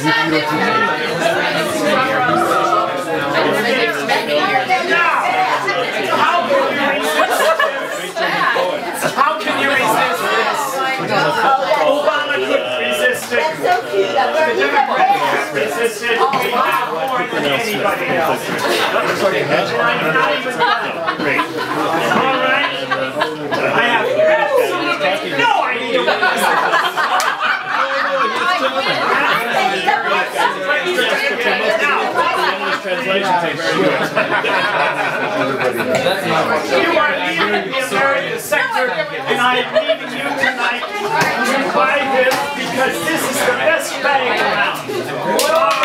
How can you resist this? Obama couldn't resist it. That's so cute. The Democrats resisted more than anybody else. I'm not even done. All right? I have absolutely no idea what this is. Translation takes very good. You are leaving the American sector, and I am leaving you tonight to buy this because this is the best bag around.